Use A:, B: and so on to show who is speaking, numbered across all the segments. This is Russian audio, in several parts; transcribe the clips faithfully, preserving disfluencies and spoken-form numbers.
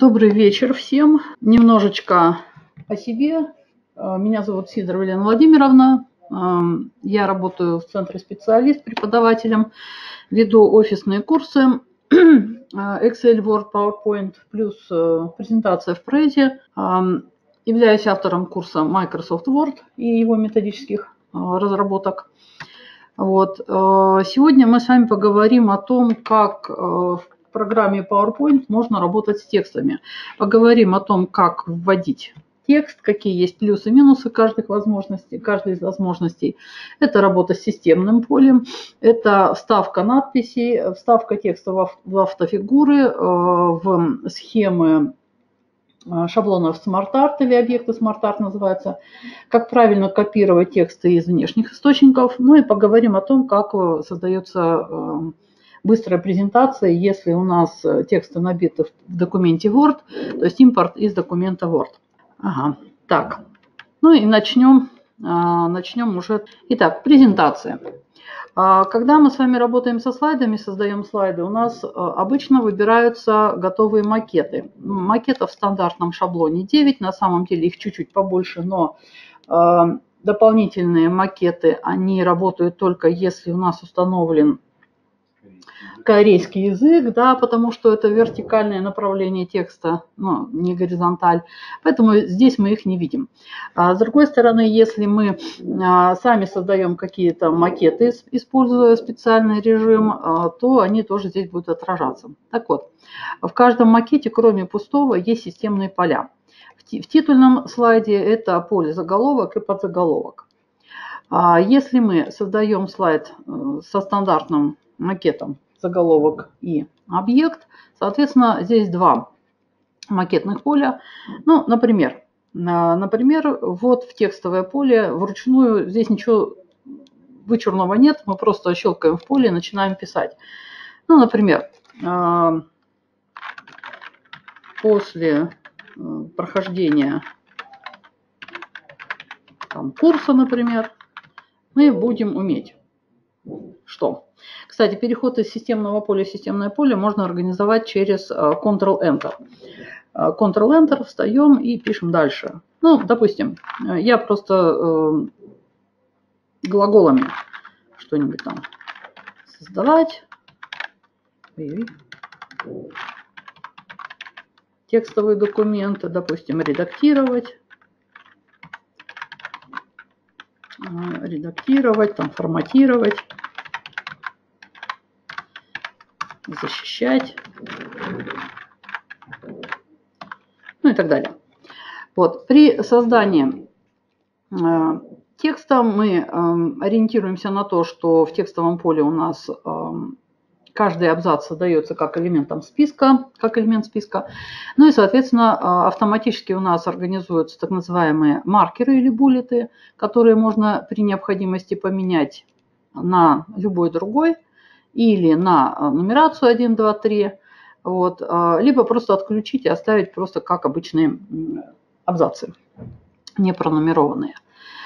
A: Добрый вечер всем. Немножечко о себе. Меня зовут Сидорова Елена Владимировна. Я работаю в центре специалист преподавателем, веду офисные курсы Excel, Word, PowerPoint, плюс презентация в Prezi. Являюсь автором курса Microsoft Word и его методических разработок. Вот. Сегодня мы с вами поговорим о том, как в программе PowerPoint можно работать с текстами. Поговорим о том, как вводить текст, какие есть плюсы и минусы каждой возможности, каждой из возможностей. Это работа с системным полем, это вставка надписей, вставка текста в автофигуры, в схемы шаблонов SmartArt или объекты SmartArt называются, как правильно копировать тексты из внешних источников. Ну и поговорим о том, как создается быстрая презентация, если у нас тексты набиты в документе Word, то есть импорт из документа Word. Ага, так. Ну и начнем, начнем уже. Итак, презентация. Когда мы с вами работаем со слайдами, создаем слайды, у нас обычно выбираются готовые макеты. Макетов в стандартном шаблоне девять, на самом деле их чуть-чуть побольше, но дополнительные макеты, они работают только если у нас установлен корейский язык, да, потому что это вертикальное направление текста, ну, не горизонталь. Поэтому здесь мы их не видим. А с другой стороны, если мы а, сами создаем какие-то макеты, используя специальный режим, а, то они тоже здесь будут отражаться. Так вот, в каждом макете, кроме пустого, есть системные поля. В, в титульном слайде это поле заголовок и подзаголовок. А если мы создаем слайд со стандартным макетом, заголовок и объект, соответственно, здесь два макетных поля. Ну, например, например, вот в текстовое поле вручную, здесь ничего вычурного нет, мы просто щелкаем в поле и начинаем писать. Ну, например, после прохождения там, курса, например, мы будем уметь что? Кстати, переход из системного поля в системное поле можно организовать через контрол-Enter. контрол-Enter, встаем и пишем дальше. Ну, допустим, я просто глаголами что-нибудь там создавать. Текстовые документы, допустим, редактировать. Редактировать, там, форматировать, защищать, ну и так далее. Вот. При создании э, текста мы э, ориентируемся на то, что в текстовом поле у нас э, каждый абзац создается как элементом списка, как элемент списка. Ну и, соответственно, автоматически у нас организуются так называемые маркеры или буллеты, которые можно при необходимости поменять на любой другой или на нумерацию один, два, три, вот, либо просто отключить и оставить просто как обычные абзацы, не пронумерованные.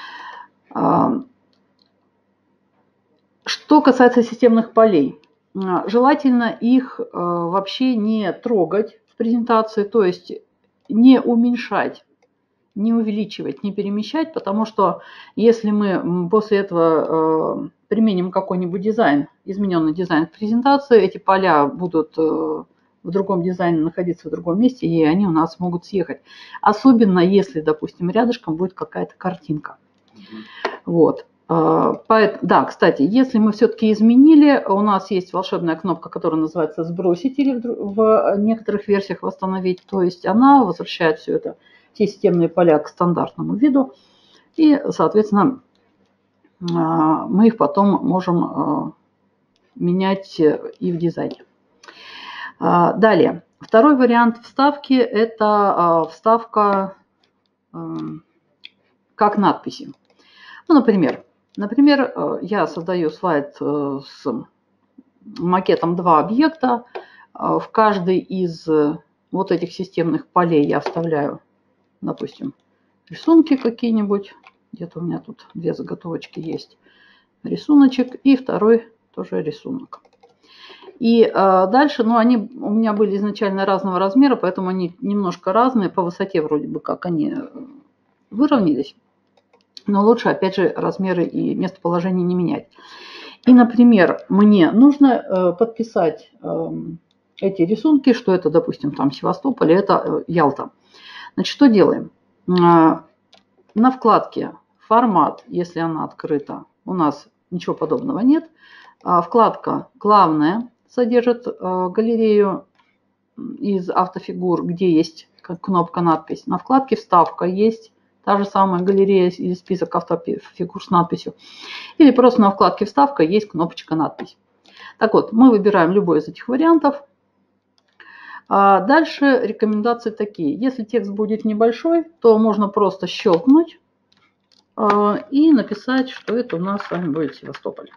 A: Что касается системных полей, желательно их вообще не трогать в презентации, то есть не уменьшать, не увеличивать, не перемещать, потому что если мы после этого применим какой-нибудь дизайн, измененный дизайн в презентации, эти поля будут в другом дизайне находиться в другом месте, и они у нас могут съехать. Особенно если, допустим, рядышком будет какая-то картинка. Вот. Да, кстати, если мы все-таки изменили, у нас есть волшебная кнопка, которая называется «Сбросить» или в некоторых версиях «Восстановить». То есть она возвращает все это, все системные поля к стандартному виду. И, соответственно, мы их потом можем менять и в дизайне. Далее. Второй вариант вставки – это вставка как надписи. Ну, например, Например, я создаю слайд с макетом два объекта. В каждый из вот этих системных полей я вставляю, допустим, рисунки какие-нибудь. Где-то у меня тут две заготовочки есть. Рисуночек и второй тоже рисунок. И э, дальше, ну, они у меня были изначально разного размера, поэтому они немножко разные. По высоте вроде бы как они выровнялись. Но лучше, опять же, размеры и местоположение не менять. И, например, мне нужно э, подписать э, эти рисунки, что это, допустим, там Севастополь, это э, Ялта. Значит, что делаем? Э, на вкладке «Формат», если она открыта, у нас ничего подобного нет. А вкладка «Главное» содержит э, галерею из автофигур, где есть кнопка «Надпись». На вкладке «Вставка» есть та же самая галерея или список автофигур с надписью. Или просто на вкладке «Вставка» есть кнопочка «Надпись». Так вот, мы выбираем любой из этих вариантов. А дальше рекомендации такие. Если текст будет небольшой, то можно просто щелкнуть и написать, что это у нас с вами будет Севастополь.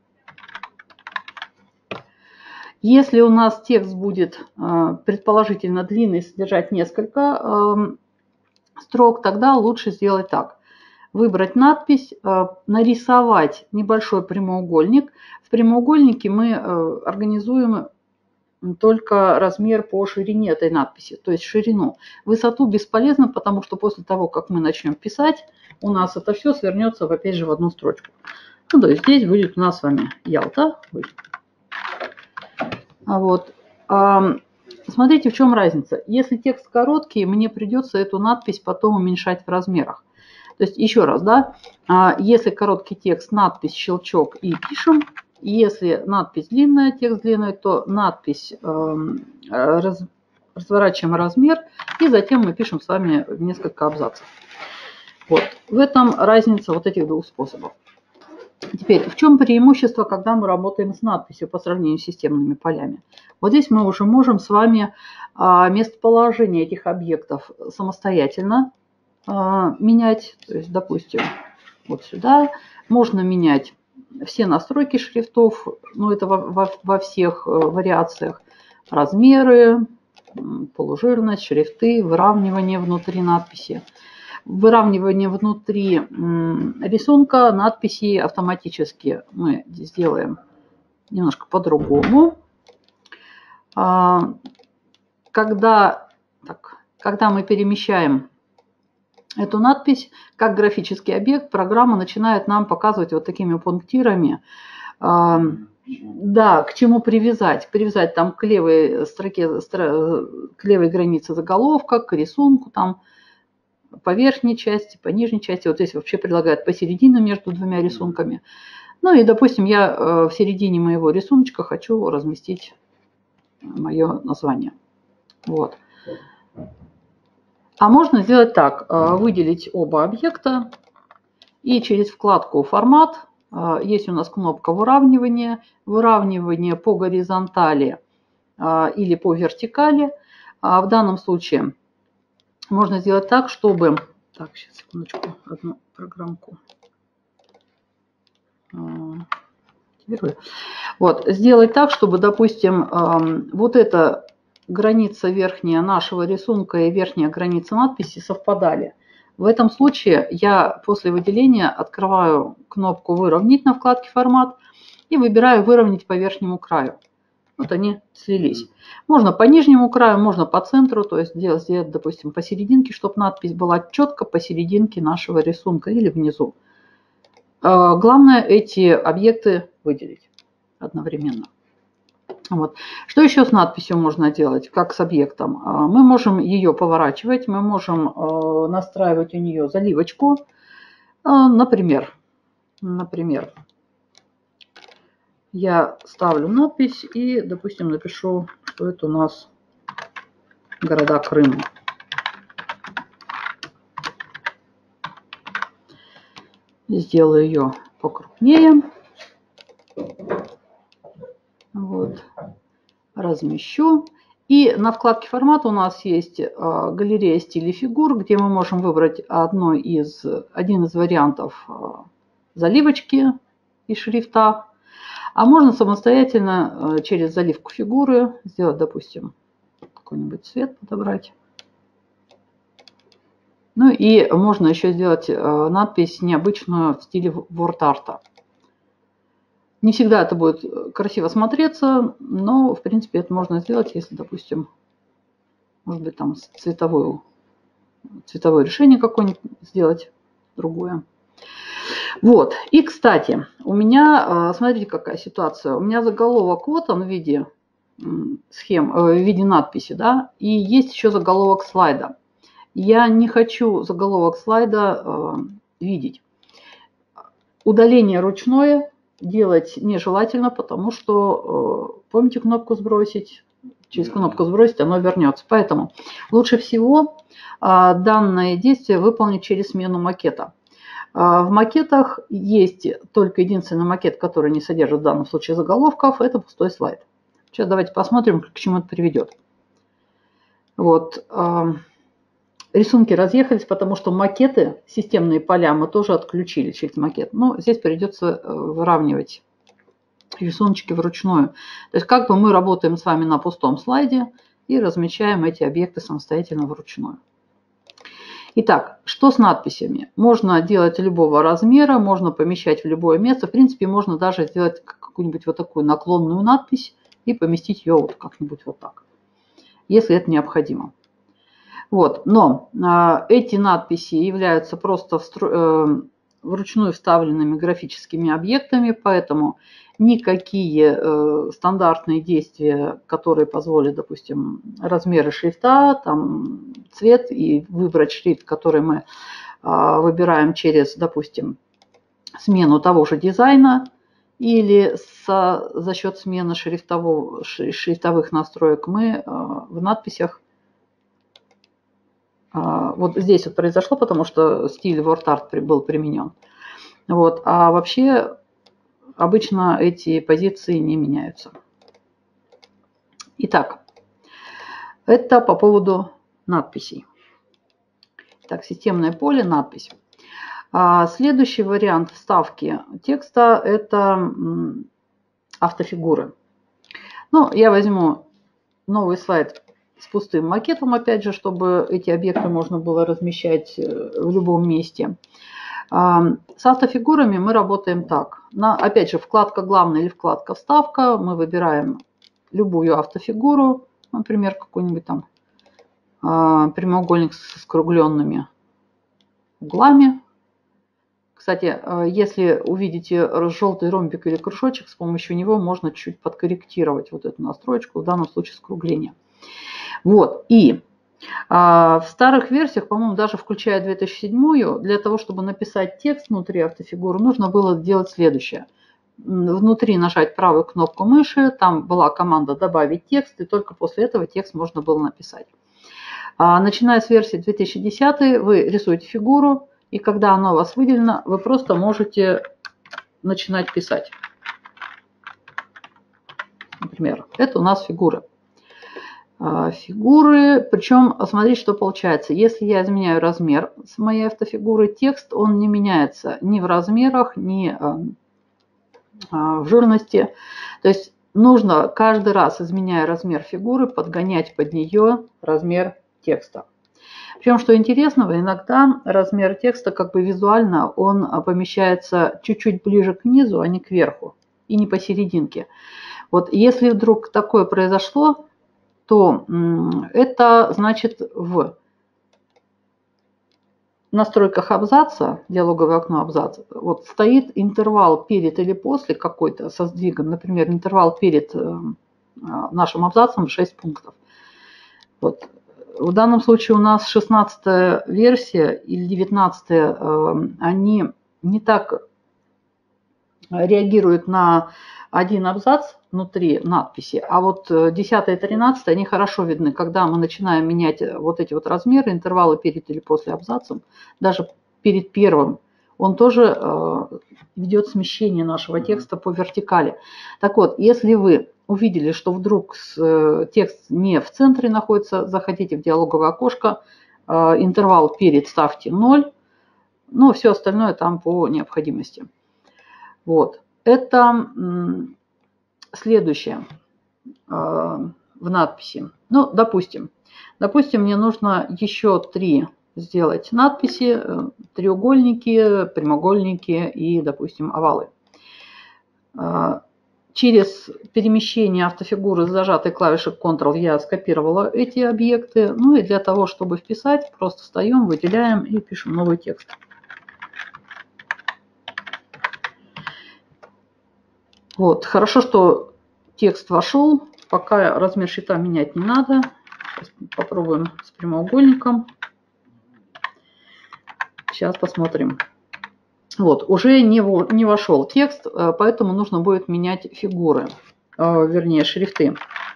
A: Если у нас текст будет предположительно длинный, содержать несколько строк, тогда лучше сделать так. Выбрать надпись, нарисовать небольшой прямоугольник. В прямоугольнике мы организуем только размер по ширине этой надписи, то есть ширину. Высоту бесполезно, потому что после того, как мы начнем писать, у нас это все свернется опять же в одну строчку. Ну, то есть здесь будет у нас с вами Ялта. Вот. Смотрите, в чем разница. Если текст короткий, мне придется эту надпись потом уменьшать в размерах. То есть еще раз, да, если короткий текст, надпись, щелчок и пишем. Если надпись длинная, текст длинный, то надпись раз, разворачиваем размер и затем мы пишем с вами несколько абзацев. Вот. В этом разница вот этих двух способов. Теперь, в чем преимущество, когда мы работаем с надписью по сравнению с системными полями? Вот здесь мы уже можем с вами местоположение этих объектов самостоятельно менять. То есть, допустим, вот сюда можно менять все настройки шрифтов, ну это во, во, во всех вариациях, размеры, полужирность, шрифты, выравнивание внутри надписи. Выравнивание внутри рисунка надписи автоматически мы сделаем немножко по-другому. Когда, так, когда мы перемещаем эту надпись как графический объект, программа начинает нам показывать вот такими пунктирами, да, к чему привязать. Привязать там к левой строке, к левой границе заголовка, к рисунку там, по верхней части, по нижней части. Вот здесь вообще предлагают посередине между двумя рисунками. Ну и, допустим, я в середине моего рисуночка хочу разместить мое название. Вот. А можно сделать так. Выделить оба объекта и через вкладку «Формат» есть у нас кнопка выравнивания. Выравнивание по горизонтали или по вертикали. В данном случае можно сделать так, чтобы... Так, сейчас, секундочку, одну программку. Вот, сделать так, чтобы, допустим, вот эта граница верхняя нашего рисунка и верхняя граница надписи совпадали. В этом случае я после выделения открываю кнопку «Выровнять» на вкладке «Формат» и выбираю «Выровнять по верхнему краю». Вот они слились. Можно по нижнему краю, можно по центру, то есть сделать, сделать допустим, посерединке, чтобы надпись была четко посерединке нашего рисунка или внизу. Главное эти объекты выделить одновременно. Вот. Что еще с надписью можно делать, как с объектом? Мы можем ее поворачивать, мы можем настраивать у нее заливочку. Например, например, я ставлю надпись и, допустим, напишу, что это у нас города Крыма. Сделаю ее покрупнее. Вот. Размещу. И на вкладке «Формат» у нас есть галерея стилей фигур, где мы можем выбрать одно из, один из вариантов заливочки и шрифта. А можно самостоятельно через заливку фигуры сделать, допустим, какой-нибудь цвет подобрать. Ну и можно еще сделать надпись необычную в стиле WordArt. Не всегда это будет красиво смотреться, но, в принципе, это можно сделать, если, допустим, может быть, там цветовое, цветовое решение какое-нибудь сделать другое. Вот. И, кстати, у меня, смотрите, какая ситуация. У меня заголовок вот он в виде схем, в виде надписи, да, и есть еще заголовок слайда. Я не хочу заголовок слайда э, видеть. Удаление ручное делать нежелательно, потому что, э, помните кнопку «Сбросить»? Через кнопку «Сбросить» оно вернется. Поэтому лучше всего э, данное действие выполнить через смену макета. Э, в макетах есть только единственный макет, который не содержит в данном случае заголовков, это пустой слайд. Сейчас давайте посмотрим, к чему это приведет. Вот. Э, Рисунки разъехались, потому что макеты, системные поля мы тоже отключили через макет. Но здесь придется выравнивать рисуночки вручную. То есть как бы мы работаем с вами на пустом слайде и размещаем эти объекты самостоятельно вручную. Итак, что с надписями? Можно делать любого размера, можно помещать в любое место. В принципе, можно даже сделать какую-нибудь вот такую наклонную надпись и поместить ее вот как-нибудь вот так, если это необходимо. Вот. Но э, эти надписи являются просто встро... э, вручную вставленными графическими объектами, поэтому никакие э, стандартные действия, которые позволят, допустим, размеры шрифта, там, цвет и выбрать шрифт, который мы э, выбираем через, допустим, смену того же дизайна или со, за счет смены шрифтового, шрифтовых настроек, мы э, в надписях вот здесь вот произошло, потому что стиль WordArt был применен. Вот. А вообще обычно эти позиции не меняются. Итак, это по поводу надписей. Так, системное поле, надпись. А следующий вариант вставки текста – это автофигуры. Ну, я возьму новый слайд с пустым макетом, опять же, чтобы эти объекты можно было размещать в любом месте. С автофигурами мы работаем так. На, опять же, вкладка «Главная» или вкладка «Вставка». Мы выбираем любую автофигуру, например, какой-нибудь там прямоугольник с скругленными углами. Кстати, если увидите желтый ромбик или кружочек, с помощью него можно чуть подкорректировать вот эту настроечку, в данном случае скругление. Вот, и а, в старых версиях, по-моему, даже включая две тысячи седьмую, для того, чтобы написать текст внутри автофигуры, нужно было делать следующее. Внутри нажать правую кнопку мыши, там была команда «Добавить текст», и только после этого текст можно было написать. А, начиная с версии две тысячи десятой, вы рисуете фигуру, и когда она у вас выделена, вы просто можете начинать писать. Например, это у нас фигуры. Фигуры, причем смотрите, что получается. Если я изменяю размер с моей автофигуры, текст, он не меняется ни в размерах, ни в жирности. То есть нужно каждый раз, изменяя размер фигуры, подгонять под нее размер текста. Причем, что интересного, иногда размер текста как бы визуально он помещается чуть-чуть ближе к низу, а не к верху, и не посерединке. Вот если вдруг такое произошло, то это значит в настройках абзаца, диалоговое окно абзаца, вот стоит интервал перед или после какой-то со сдвигом, например, интервал перед нашим абзацем шесть пунктов. Вот. В данном случае у нас шестнадцатая версия или девятнадцатая, они не так реагируют на один абзац внутри надписи, а вот десятая и тринадцатая, они хорошо видны, когда мы начинаем менять вот эти вот размеры, интервалы перед или после абзацем, даже перед первым, он тоже э, ведет смещение нашего текста по вертикали. Так вот, если вы увидели, что вдруг э, текст не в центре находится, заходите в диалоговое окошко, э, интервал перед ставьте ноль, ну, все остальное там по необходимости. Вот. Это следующее в надписи. Ну, допустим, допустим, мне нужно еще три сделать надписи, треугольники, прямоугольники и, допустим, овалы. Через перемещение автофигуры с зажатой клавишей контрол я скопировала эти объекты. Ну и для того, чтобы вписать, просто встаем, выделяем и пишем новый текст. Вот, хорошо, что текст вошел. Пока размер шрифта менять не надо. Сейчас попробуем с прямоугольником. Сейчас посмотрим. Вот, уже не, не вошел текст, поэтому нужно будет менять фигуры, вернее, шрифты.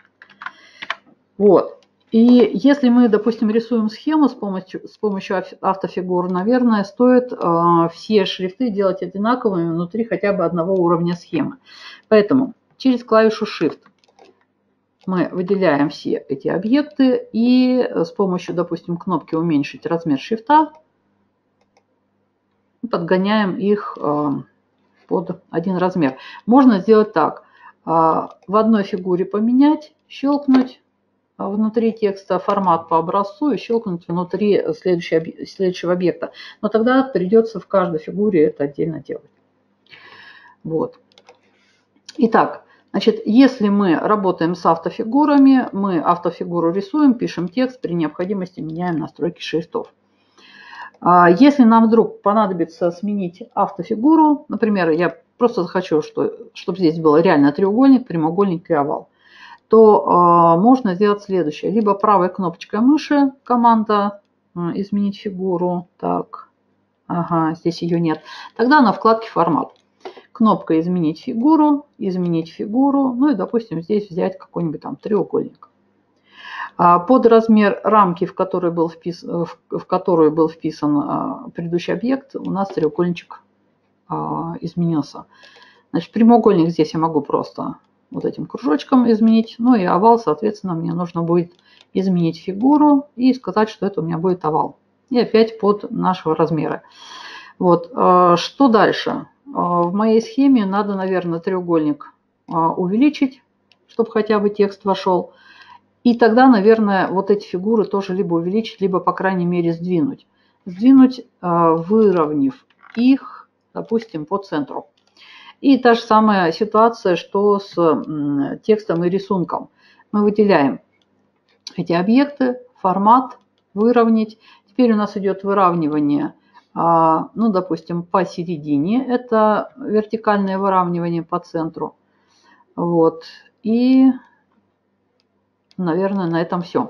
A: Вот. И если мы, допустим, рисуем схему с помощью, с помощью автофигур, наверное, стоит э, все шрифты делать одинаковыми внутри хотя бы одного уровня схемы. Поэтому через клавишу Shift мы выделяем все эти объекты и с помощью, допустим, кнопки «Уменьшить размер шрифта» подгоняем их э, под один размер. Можно сделать так. Э, в одной фигуре поменять, щелкнуть внутри текста формат по образцу и щелкнуть внутри следующего, следующего объекта. Но тогда придется в каждой фигуре это отдельно делать. Вот. Итак, значит, если мы работаем с автофигурами, мы автофигуру рисуем, пишем текст, при необходимости меняем настройки шрифтов. Если нам вдруг понадобится сменить автофигуру, например, я просто захочу, что, чтобы здесь был реально треугольник, прямоугольник и овал, то э, можно сделать следующее. Либо правой кнопочкой мыши команда э, «Изменить фигуру». Так, ага, здесь ее нет. Тогда на вкладке «Формат». Кнопка «Изменить фигуру», «Изменить фигуру». Ну и, допустим, здесь взять какой-нибудь там треугольник. Под размер рамки, в которую был вписан, в которую был вписан предыдущий объект, у нас треугольничек изменился. Значит, прямоугольник здесь я могу просто вот этим кружочком изменить. Ну и овал, соответственно, мне нужно будет изменить фигуру и сказать, что это у меня будет овал. И опять под нашего размера. Вот. Что дальше? В моей схеме надо, наверное, треугольник увеличить, чтобы хотя бы текст вошел. И тогда, наверное, вот эти фигуры тоже либо увеличить, либо, по крайней мере, сдвинуть. Сдвинуть, выровняв их, допустим, по центру. И та же самая ситуация, что с текстом и рисунком. Мы выделяем эти объекты, формат, выровнять. Теперь у нас идет выравнивание, ну, допустим, посередине. Это вертикальное выравнивание по центру. Вот. И... наверное, на этом все.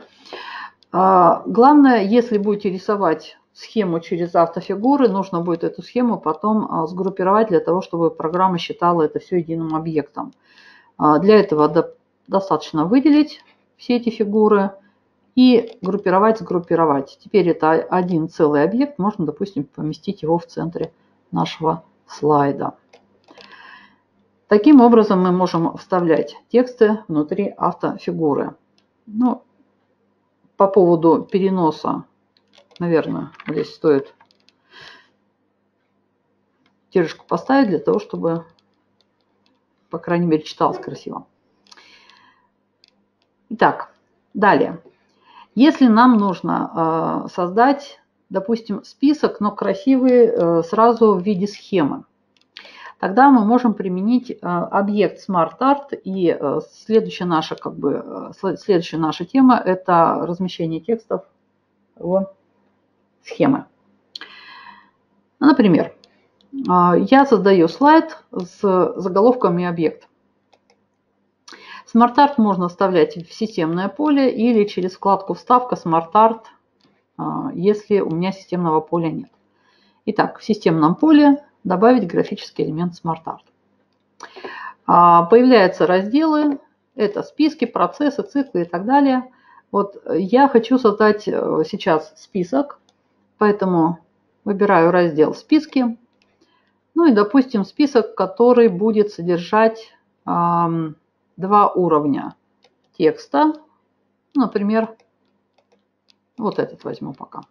A: Главное, если будете рисовать схему через автофигуры, нужно будет эту схему потом сгруппировать для того, чтобы программа считала это все единым объектом. Для этого достаточно выделить все эти фигуры и группировать, сгруппировать. Теперь это один целый объект, можно, допустим, поместить его в центре нашего слайда. Таким образом мы можем вставлять тексты внутри автофигуры. Ну, по поводу переноса, наверное, здесь стоит тиражку поставить для того, чтобы, по крайней мере, читалось красиво. Итак, далее. Если нам нужно э, создать, допустим, список, но красивый э, сразу в виде схемы, тогда мы можем применить э, объект SmartArt, и э, следующая наша, как бы, э, следующая наша тема – это размещение текстов в схемы. Например, э, я создаю слайд с заголовками объект. SmartArt можно вставлять в системное поле или через вкладку «Вставка SmartArt», э, если у меня системного поля нет. Итак, в системном поле добавить графический элемент SmartArt. Появляются разделы, это списки, процессы, циклы и так далее. Вот я хочу создать сейчас список, поэтому выбираю раздел «Списки». Ну и, допустим, список, который будет содержать э, два уровня текста. Например, вот этот возьму пока.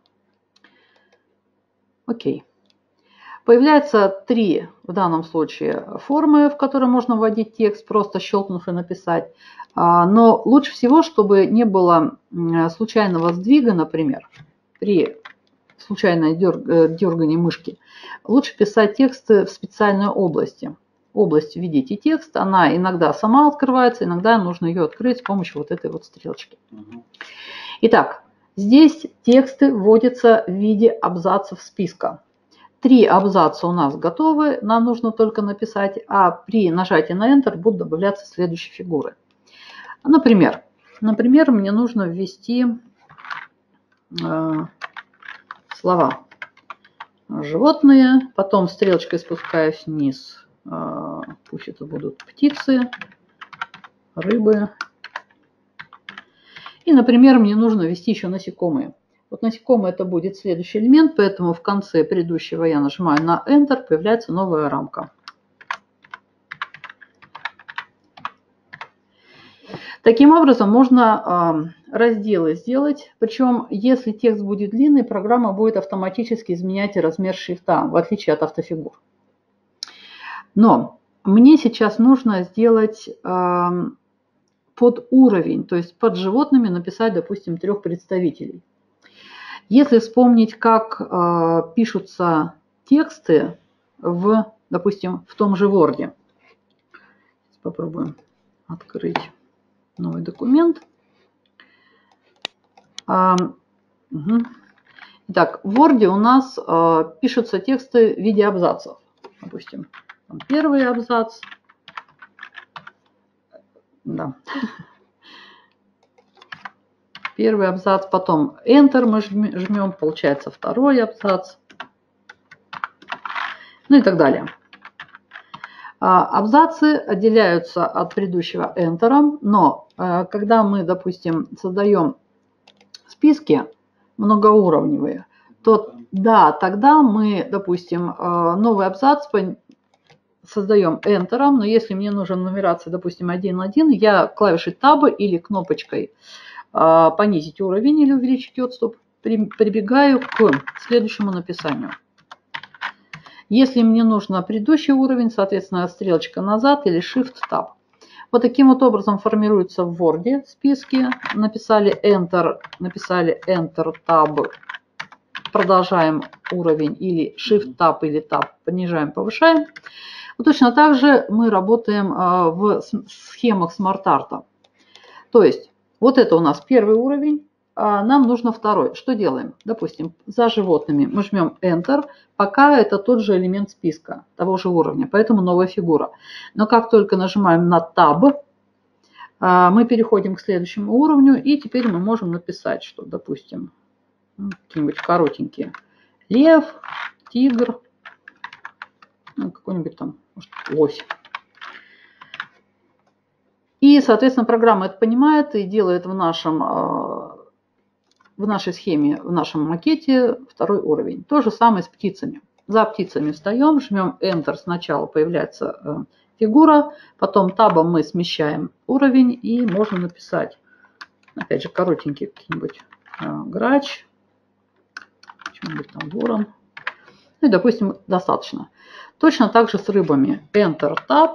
A: Окей. Появляется три, в данном случае, формы, в которые можно вводить текст, просто щелкнув и написать. Но лучше всего, чтобы не было случайного сдвига, например, при случайном дергании мышки, лучше писать тексты в специальной области. область «Введите текст». Она иногда сама открывается, иногда нужно ее открыть с помощью вот этой вот стрелочки. Итак, здесь тексты вводятся в виде абзацев списка. Три абзаца у нас готовы, нам нужно только написать, а при нажатии на Enter будут добавляться следующие фигуры. Например, например мне нужно ввести э, слова животные, потом стрелочкой спускаюсь вниз, э, пусть это будут птицы, рыбы. И, например, мне нужно ввести еще насекомые. Вот насекомые это будет следующий элемент, поэтому в конце предыдущего я нажимаю на Enter, появляется новая рамка. Таким образом можно э, разделы сделать, причем если текст будет длинный, программа будет автоматически изменять размер шрифта, в отличие от автофигур. Но мне сейчас нужно сделать э, под уровень, то есть под животными написать, допустим, трех представителей. Если вспомнить, как э, пишутся тексты в, допустим, в том же Word. Попробуем открыть новый документ. А, угу. Итак, в Word у нас э, пишутся тексты в виде абзацев. Допустим, там первый абзац. Да. Первый абзац, потом Enter мы жмем, получается второй абзац, ну и так далее. Абзацы отделяются от предыдущего Enter, но когда мы, допустим, создаем списки многоуровневые, то да, тогда мы, допустим, новый абзац создаем Enter, но если мне нужна нумерация, допустим, один один, я клавишей Tab или кнопочкой понизить уровень или увеличить отступ, прибегаю к следующему написанию. Если мне нужно предыдущий уровень, соответственно, стрелочка назад или Shift-Tab. Вот таким вот образом формируются в Word списки. Написали Enter, написали Enter-Tab, продолжаем уровень или Shift-Tab или Tab, понижаем, повышаем. Вот точно так же мы работаем в схемах смарт-арта. То есть вот это у нас первый уровень, а нам нужно второй. Что делаем? Допустим, за животными мы жмем Enter, пока это тот же элемент списка, того же уровня, поэтому новая фигура. Но как только нажимаем на Tab, мы переходим к следующему уровню, и теперь мы можем написать, что, допустим, какие-нибудь коротенькие. Лев, тигр, ну, какой-нибудь там, может, лось. И, соответственно, программа это понимает и делает в, нашем, в нашей схеме, в нашем макете второй уровень. То же самое с птицами. За птицами встаем, жмем Enter, сначала появляется фигура, потом табом мы смещаем уровень и можно написать, опять же, коротенький какие-нибудь грач, что-нибудь там ворон. Ну и, допустим, достаточно. Точно так же с рыбами. Enter, Tab.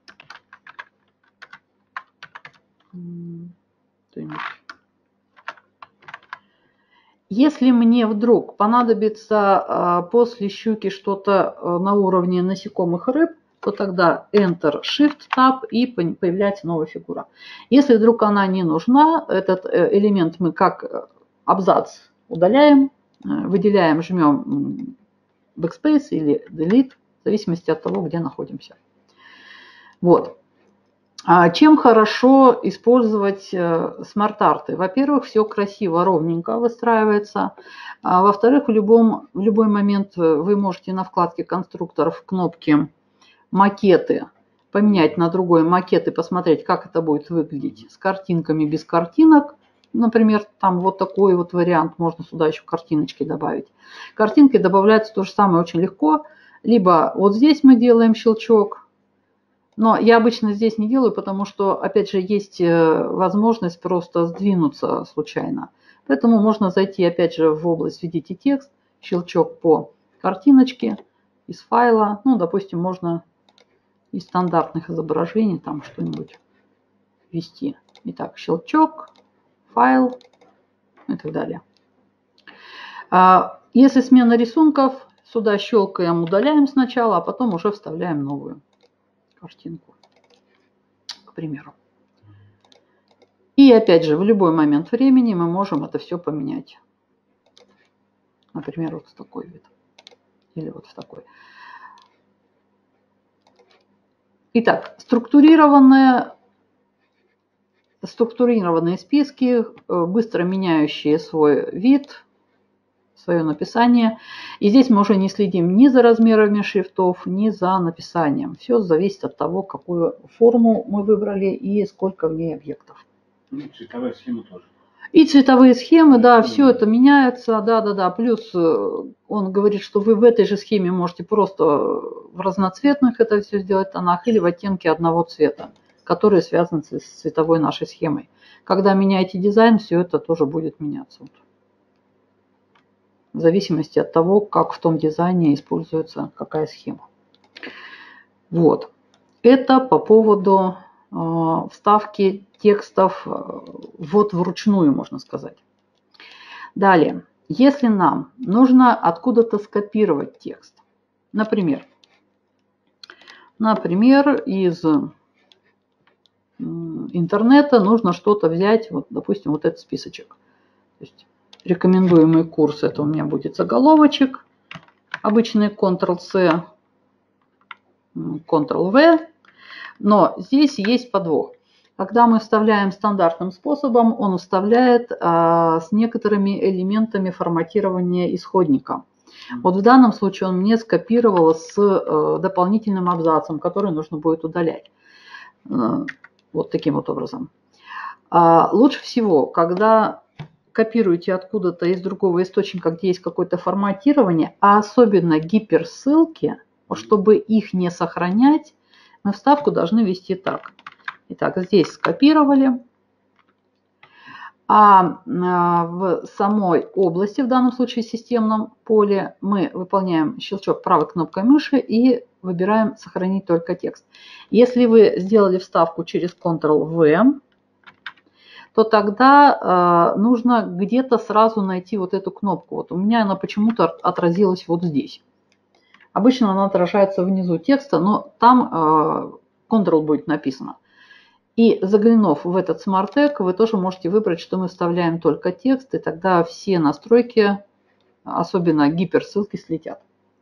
A: Если мне вдруг понадобится после щуки что-то на уровне насекомых рыб, то тогда Enter, Shift, Tab и появляется новая фигура. Если вдруг она не нужна, этот элемент мы как абзац удаляем, выделяем, жмем Backspace или Delete, в зависимости от того, где находимся. Вот. Чем хорошо использовать смарт-арты? Во-первых, все красиво, ровненько выстраивается. Во-вторых, в, любом, в любой момент вы можете на вкладке конструкторов в кнопке «Макеты» поменять на другой макет и посмотреть, как это будет выглядеть с картинками, без картинок. Например, там вот такой вот вариант, можно сюда еще картиночки добавить. Картинки добавляются то же самое очень легко. Либо вот здесь мы делаем щелчок. Но я обычно здесь не делаю, потому что, опять же, есть возможность просто сдвинуться случайно. Поэтому можно зайти, опять же, в область «Введите текст», щелчок по картиночке из файла. Ну, допустим, можно из стандартных изображений там что-нибудь ввести. Итак, щелчок, файл и так далее. Если смена рисунков, сюда щелкаем, удаляем сначала, а потом уже вставляем новую. картинку, к примеру. И опять же, в любой момент времени мы можем это все поменять. Например, вот в такой вид. Или вот в такой. Итак, структурированные, структурированные списки, быстро меняющие свой вид, свое написание. И здесь мы уже не следим ни за размерами шрифтов, ни за написанием. Все зависит от того, какую форму мы выбрали и сколько в ней объектов.
B: Ну, цветовая схема тоже.
A: И цветовые схемы, да, все это меняется, да-да-да. Плюс он говорит, что вы в этой же схеме можете просто в разноцветных это все сделать тонах или в оттенке одного цвета, которые связаны с цветовой нашей схемой. Когда меняете дизайн, все это тоже будет меняться. В зависимости от того, как в том дизайне используется какая схема. Вот. Это по поводу э, вставки текстов вот вручную, можно сказать. Далее, если нам нужно откуда-то скопировать текст, например, например, из интернета нужно что-то взять, вот, допустим, вот этот списочек. То есть рекомендуемый курс, это у меня будет заголовочек, обычный контрол-C, контрол-V, но здесь есть подвох. Когда мы вставляем стандартным способом, он вставляет а, с некоторыми элементами форматирования исходника. Вот в данном случае он мне скопировал с а, дополнительным абзацем, который нужно будет удалять. А, вот таким вот образом. А, лучше всего, когда копируете откуда-то из другого источника, где есть какое-то форматирование, а особенно гиперссылки, чтобы их не сохранять, мы вставку должны вести так. Итак, здесь скопировали, а в самой области, в данном случае системном поле, мы выполняем щелчок правой кнопкой мыши и выбираем «Сохранить только текст». Если вы сделали вставку через контрол-V, то тогда нужно где-то сразу найти вот эту кнопку. Вот у меня она почему-то отразилась вот здесь. Обычно она отражается внизу текста, но там Ctrl будет написано. И заглянув в этот Smart Tag, вы тоже можете выбрать, что мы вставляем только текст, и тогда все настройки, особенно гиперссылки, слетят.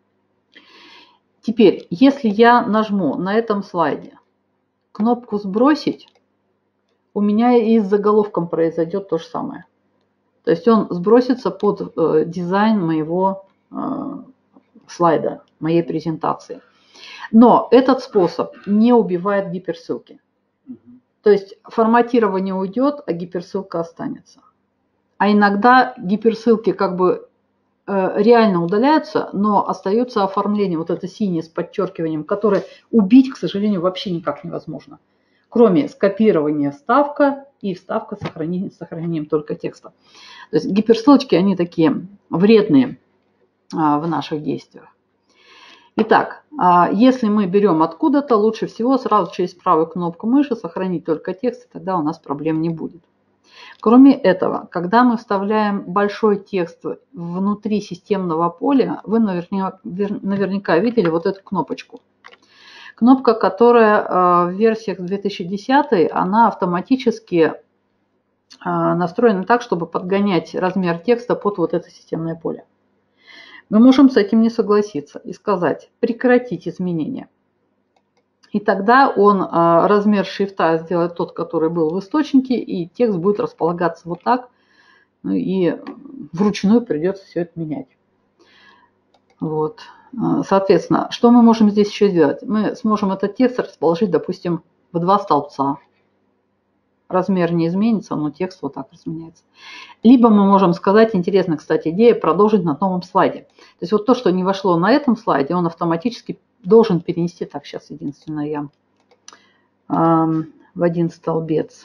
A: Теперь, если я нажму на этом слайде кнопку «Сбросить», у меня и с заголовком произойдет то же самое. То есть он сбросится под э, дизайн моего э, слайда, моей презентации. Но этот способ не убивает гиперссылки. То есть форматирование уйдет, а гиперссылка останется. А иногда гиперссылки как бы э, реально удаляются, но остается оформление, вот это синее с подчеркиванием, которое убить, к сожалению, вообще никак невозможно. Кроме скопирования вставка и вставка с сохранением, сохранением только текста. То есть гиперссылочки, они такие вредные а, в наших действиях. Итак, если мы берем откуда-то, лучше всего сразу через правую кнопку мыши сохранить только текст, и тогда у нас проблем не будет. Кроме этого, когда мы вставляем большой текст внутри системного поля, вы наверняка, наверняка видели вот эту кнопочку. Кнопка, которая в версиях две тысячи десятый, она автоматически настроена так, чтобы подгонять размер текста под вот это системное поле. Мы можем с этим не согласиться и сказать «прекратить изменения». И тогда он размер шрифта сделает тот, который был в источнике, и текст будет располагаться вот так, ну и вручную придется все это менять. Вот. Соответственно, что мы можем здесь еще сделать? Мы сможем этот текст расположить, допустим, в два столбца. Размер не изменится, но текст вот так разменяется. Либо мы можем сказать, интересная, кстати, идея, продолжить на новом слайде. То есть вот то, что не вошло на этом слайде, он автоматически должен перенести. Так, сейчас единственное я э, в один столбец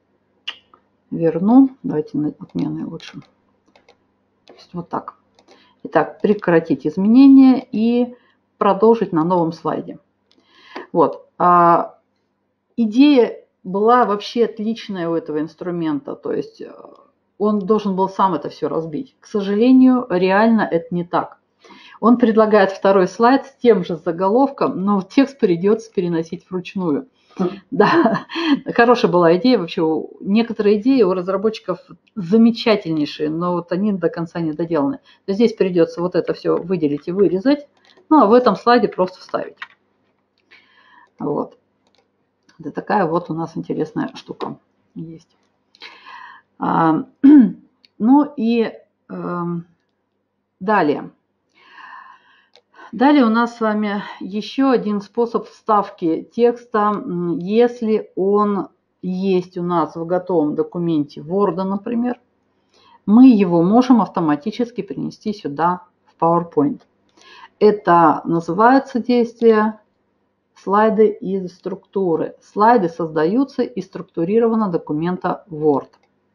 A: верну. Давайте отмены лучше. То есть вот так. Итак, прекратить изменения и продолжить на новом слайде. Вот. А, идея была вообще отличная у этого инструмента. То есть он должен был сам это все разбить. К сожалению, реально это не так. Он предлагает второй слайд с тем же заголовком, но текст придется переносить вручную. Да, хорошая была идея. Вообще, некоторые идеи у разработчиков замечательнейшие, но вот они до конца не доделаны. Здесь придется вот это все выделить и вырезать, ну а в этом слайде просто вставить. Вот. Это такая вот у нас интересная штука есть. А, ну и э, далее. Далее у нас с вами еще один способ вставки текста, если он есть у нас в готовом документе Word, например, мы его можем автоматически перенести сюда в PowerPoint. Это называется действие слайды из структуры. Слайды создаются из структурированного документа Word.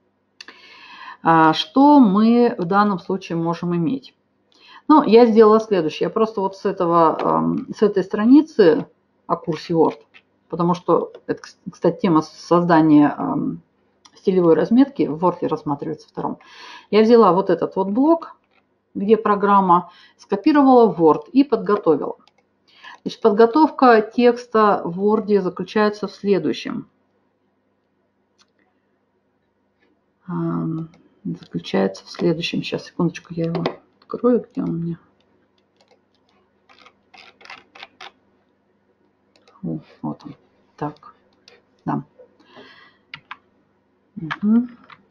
A: Что мы в данном случае можем иметь? Ну, я сделала следующее. Я просто вот с, этого, с этой страницы о курсе Word, потому что это, кстати, тема создания стилевой разметки в Word рассматривается втором. Я взяла вот этот вот блок, где программа, скопировала в Word и подготовила. Значит, подготовка текста в Word заключается в следующем. Заключается в следующем. Сейчас, секундочку, я его открою, где он у меня. О, вот он. Так, да. Угу.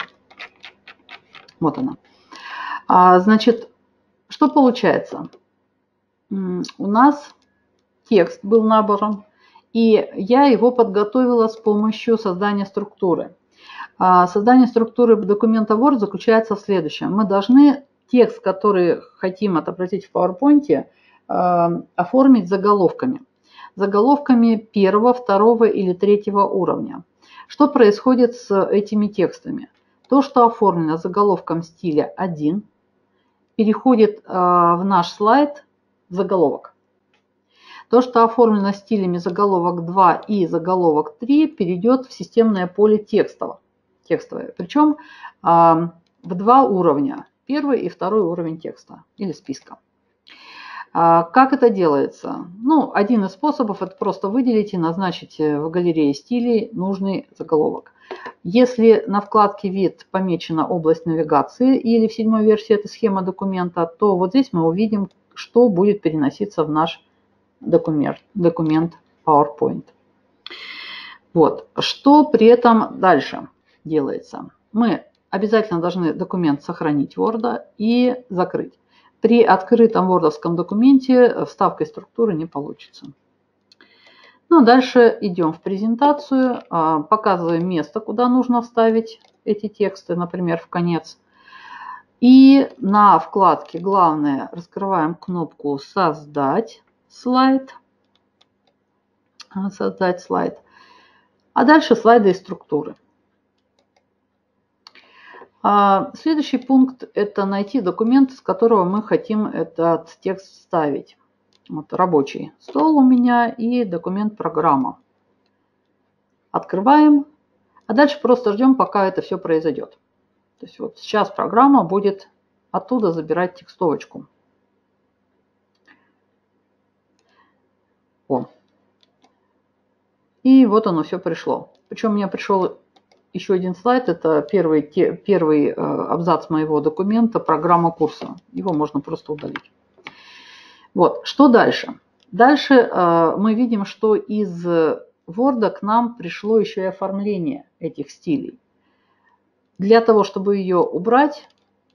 A: Вот она. А, значит, что получается? У нас текст был набором, и я его подготовила с помощью создания структуры. А, создание структуры документа Word заключается в следующем. Мы должны текст, который хотим отобразить в PowerPoint, оформить заголовками. Заголовками первого, второго или третьего уровня. Что происходит с этими текстами? То, что оформлено заголовком стиля один, переходит в наш слайд в заголовок. То, что оформлено стилями заголовок два и заголовок три, перейдет в системное поле текстовое. текстовое. Причем в два уровня. Первый и второй уровень текста или списка. Как это делается? Ну, один из способов – это просто выделить и назначить в галерее стилей нужный заголовок. Если на вкладке «Вид» помечена область навигации или в седьмой версии это схема документа, то вот здесь мы увидим, что будет переноситься в наш документ, документ PowerPoint. Вот. Что при этом дальше делается? Мы обязательно должны документ сохранить в Word и закрыть. При открытом вордовском документе вставкой структуры не получится. Ну, дальше идем в презентацию, показываем место, куда нужно вставить эти тексты, например, в конец. И на вкладке «Главное» раскрываем кнопку «Создать слайд». «Создать слайд». А дальше слайды и структуры. Следующий пункт – это найти документ, с которого мы хотим этот текст вставить. Вот рабочий стол у меня и документ программа. Открываем, а дальше просто ждем, пока это все произойдет. То есть вот сейчас программа будет оттуда забирать текстовочку. О. И вот оно все пришло. Причем у меня пришел еще один слайд, это первый, первый абзац моего документа, программа курса. Его можно просто удалить. Вот, что дальше? Дальше э, мы видим, что из Word к нам пришло еще и оформление этих стилей. Для того, чтобы ее убрать,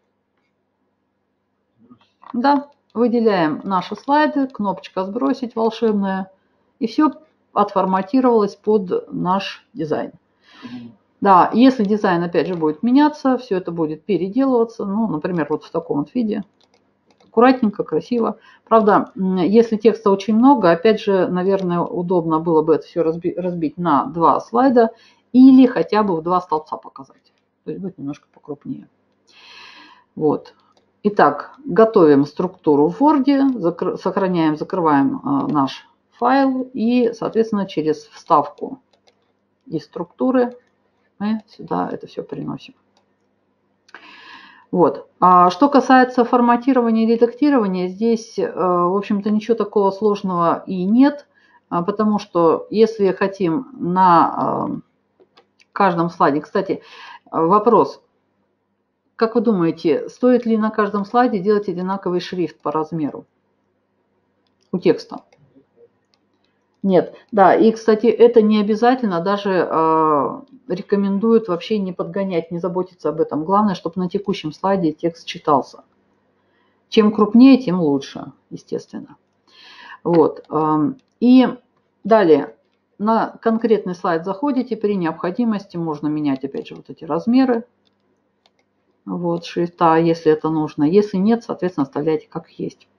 A: да, выделяем наши слайды, кнопочка «Сбросить» волшебная, и все отформатировалось под наш дизайн. Да, если дизайн опять же будет меняться, все это будет переделываться, ну, например, вот в таком вот виде. Аккуратненько, красиво. Правда, если текста очень много, опять же, наверное, удобно было бы это все разбить, разбить на два слайда или хотя бы в два столбца показать. То есть будет немножко покрупнее. Вот. Итак, готовим структуру в Word, закр- сохраняем, закрываем э, наш файл и, соответственно, через вставку из структуры мы сюда это все приносим. Вот. А что касается форматирования и редактирования, здесь, в общем-то, ничего такого сложного и нет, потому что если хотим на каждом слайде... Кстати, вопрос. Как вы думаете, стоит ли на каждом слайде делать одинаковый шрифт по размеру у текста? Нет. Да, и, кстати, это не обязательно, даже э, рекомендуют вообще не подгонять, не заботиться об этом. Главное, чтобы на текущем слайде текст читался. Чем крупнее, тем лучше, естественно. Вот. Э, и далее, на конкретный слайд заходите, при необходимости можно менять, опять же, вот эти размеры. Вот, шрифта, если это нужно. Если нет, соответственно, оставляйте как есть.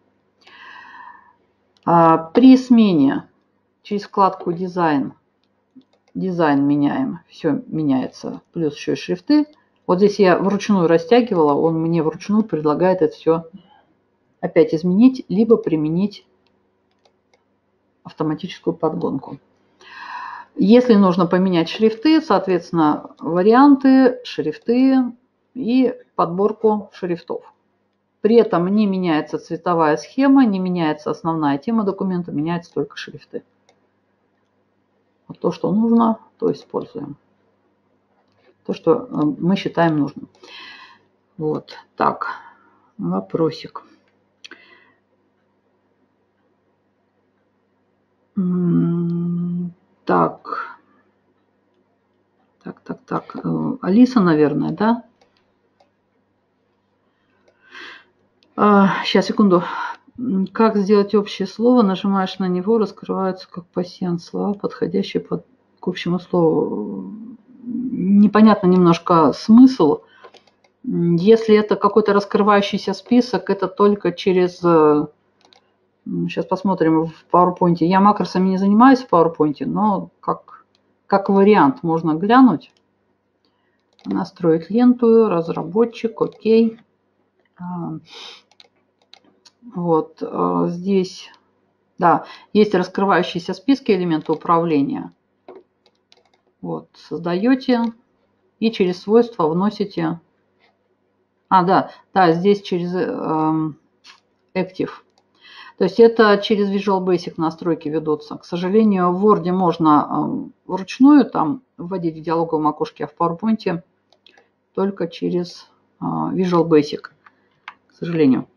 A: А, при смене через вкладку «Дизайн», дизайн меняем, все меняется, плюс еще и шрифты. Вот здесь я вручную растягивала, он мне вручную предлагает это все опять изменить, либо применить автоматическую подгонку. Если нужно поменять шрифты, соответственно, варианты, шрифты и подборку шрифтов. При этом не меняется цветовая схема, не меняется основная тема документа, меняются только шрифты. Вот то, что нужно, то используем. То, что мы считаем нужным. Вот, так, вопросик. Так, так, так, так. Алиса, наверное, да? Сейчас, секунду. Как сделать общее слово? Нажимаешь на него, раскрываются как пассианс слова, подходящие под, к общему слову. Непонятно немножко смысл. Если это какой-то раскрывающийся список, это только через... Сейчас посмотрим в PowerPoint. Я макросами не занимаюсь в PowerPoint, но как, как вариант можно глянуть. Настроить ленту, разработчик, окей. Вот здесь, да, есть раскрывающиеся списки элементов управления. Вот, создаете и через свойства вносите. А, да, да, здесь через э, Active. То есть это через Visual Basic настройки ведутся. К сожалению, в Word можно э, вручную там вводить в диалоговом окошке, а в PowerPoint только через э, Visual Basic, к сожалению.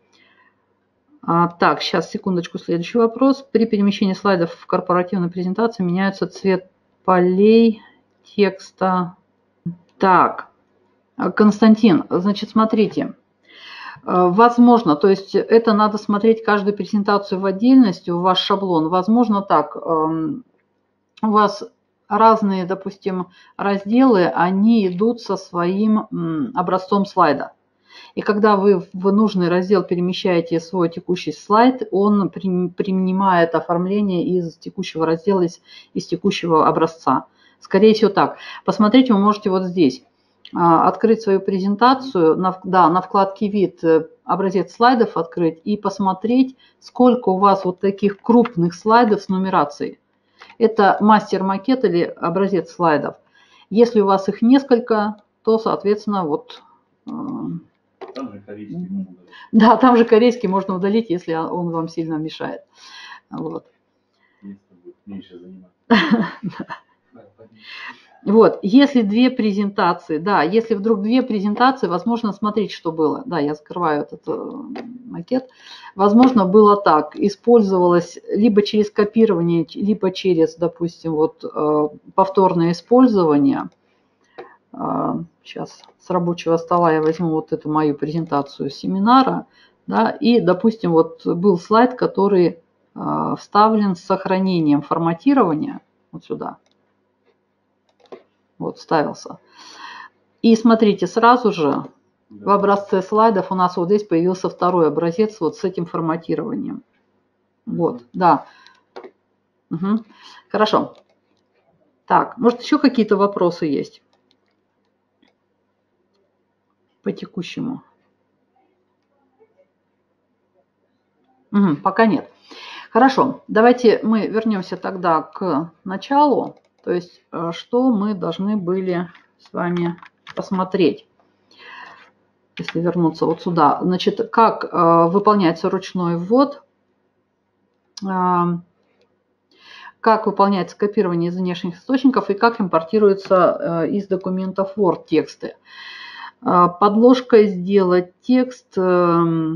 A: А, так, сейчас, секундочку, следующий вопрос. При перемещении слайдов в корпоративной презентации меняется цвет полей текста. Так, Константин, значит, смотрите. Возможно, то есть это надо смотреть каждую презентацию в отдельности, в ваш шаблон. Возможно так, у вас разные, допустим, разделы, они идут со своим образцом слайда. И когда вы в нужный раздел перемещаете свой текущий слайд, он принимает оформление из текущего раздела, из, из текущего образца. Скорее всего так. Посмотреть вы можете вот здесь. Открыть свою презентацию, на, да, на вкладке «Вид» образец слайдов открыть и посмотреть, сколько у вас вот таких крупных слайдов с нумерацией. Это мастер-макет или образец слайдов. Если у вас их несколько, то, соответственно, вот...
B: Там же корейский можно удалить.
A: Да, там же корейский можно удалить, если он вам сильно мешает. Вот.
B: Место будет меньше занимать.
A: Вот, если две презентации, да, если вдруг две презентации, возможно, смотреть, что было. Да, я закрываю этот макет. Возможно, было так, использовалось либо через копирование, либо через, допустим, вот повторное использование. Сейчас с рабочего стола я возьму вот эту мою презентацию семинара, да, и, допустим, вот был слайд, который вставлен с сохранением форматирования вот сюда. Вот, вставился. И смотрите, сразу же в образце слайдов у нас вот здесь появился второй образец вот с этим форматированием. Вот, да. Угу. Хорошо. Так, может, еще какие-то вопросы есть по текущему? Угу, пока нет. Хорошо, давайте мы вернемся тогда к началу. То есть, что мы должны были с вами посмотреть. если вернуться вот сюда, значит, как э, выполняется ручной ввод, э, как выполняется копирование из внешних источников и как импортируются э, из документов Word тексты. Э, подложкой сделать текст э,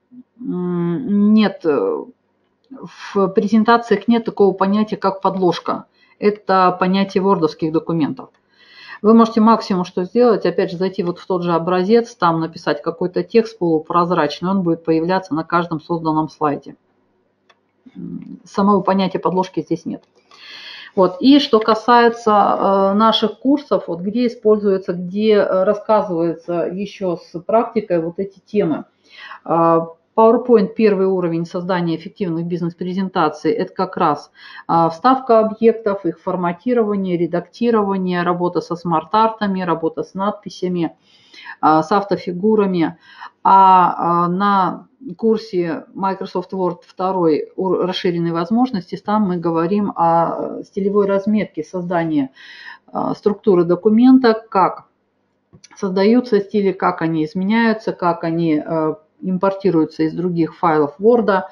A: нет, в презентациях нет такого понятия, как подложка. Это понятие вордовских документов. Вы можете максимум что сделать, опять же, зайти вот в тот же образец, там написать какой-то текст полупрозрачный, он будет появляться на каждом созданном слайде. Самого понятия подложки здесь нет. Вот. И что касается э, наших курсов, вот, где используется, где рассказывается еще с практикой вот эти темы. PowerPoint первый уровень создания эффективных бизнес-презентаций – это как раз вставка объектов, их форматирование, редактирование, работа со смарт-артами, работа с надписями, с автофигурами. А на курсе Microsoft Word два расширенной возможности, там мы говорим о стилевой разметке создания структуры документа, как создаются стили, как они изменяются, как они импортируются из других файлов Word,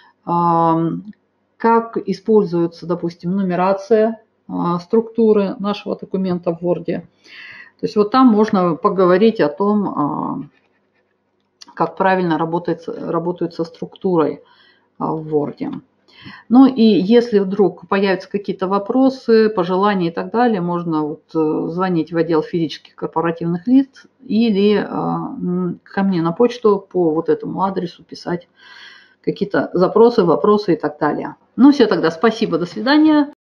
A: как используется, допустим, нумерация структуры нашего документа в Word. То есть вот там можно поговорить о том, как правильно работает, работают со структурой в Word. Ну и если вдруг появятся какие-то вопросы, пожелания и так далее, можно вот звонить в отдел физических корпоративных лиц или ко мне на почту по вот этому адресу писать какие-то запросы, вопросы и так далее. Ну все, тогда спасибо, до свидания.